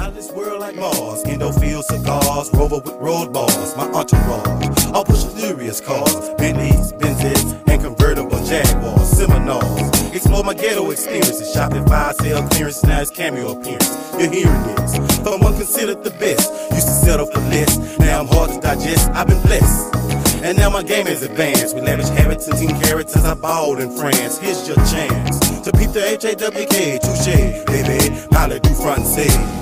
Out of this world like Mars, Endofield cigars, Rover with road bars, my entourage. I'll push luxurious cars, Bentleys, Benzes, and convertible Jaguars, Seminars. Explore my ghetto experiences, shopping fire sale clearance, now it's cameo appearance. You're hearing this, from one considered the best. Used to settle for less, now I'm hard to digest, I've been blessed. And now my game is advanced, with lavish habits and team characters I balled in France. Here's your chance to peep the HAWK, touche, baby, pilot do front and say.